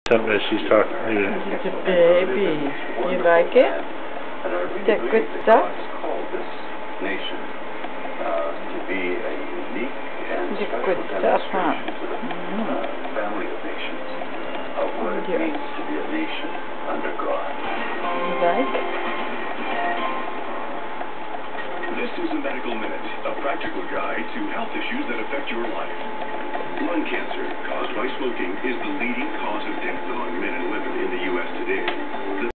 Stop there, she's talking. It's a baby. You like it? Is that good stuff? Nation to be a unique and It's special good stuff, huh? family of nations of what it means to be a nation under God. You like it? This is a Medical Minute, a practical guide to health issues that affect your life. Lung cancer caused by smoking is the leading cause of death among men and women in the U.S. today.